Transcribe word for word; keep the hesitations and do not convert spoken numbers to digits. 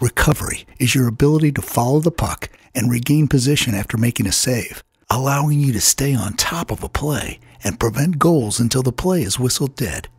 Recovery is your ability to follow the puck and regain position after making a save, allowing you to stay on top of a play and prevent goals until the play is whistled dead.